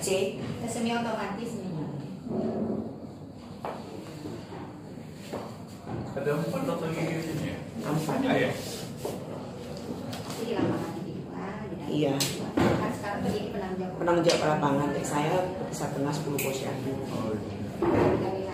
sih. Semi otomatis nih. Ada 4 atau gini ya? 4. Ya. Jadi lapangan di luar. Iya. Kan sekarang tuh jadi penanggung jawab. Penanggung jawab lapangan saya bisa kena 10 posyandu. Oh, iya. Dari